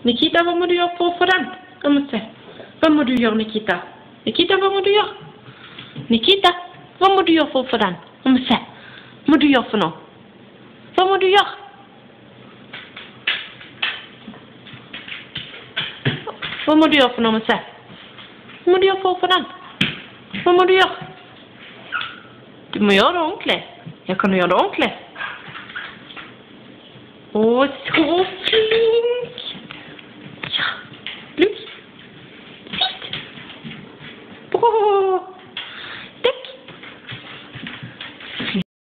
Nikita, hva må du gjøre for å få den? La meg se. Hva må du gjøre, Nikita? Nikita, hva må du gjøre? Nikita, hva må du gjøre for å få den? La meg se. Hva må du gjøre for noe? Hva må du gjøre? Hva må du gjøre for noe? La meg se. Hva må du gjøre for å få den? Hva må du gjøre? Du må gjøre det ordentlig. Ja, kan du gjøre det ordentlig? Å, så flott!